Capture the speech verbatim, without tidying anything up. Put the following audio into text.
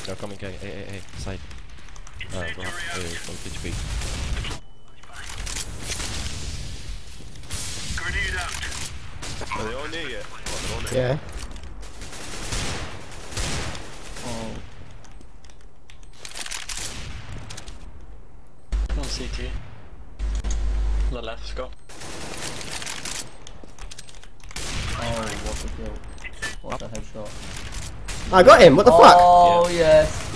They're coming, hey, hey, hey, hey, side. Uh, go up, uh, one H P. Grenade out. Are they all near yet? Oh, they're all near. Yeah. Oh. On C T. On the left, Scott. Oh, what a kill. What a headshot. I got him, what the fuck? Oh, yes.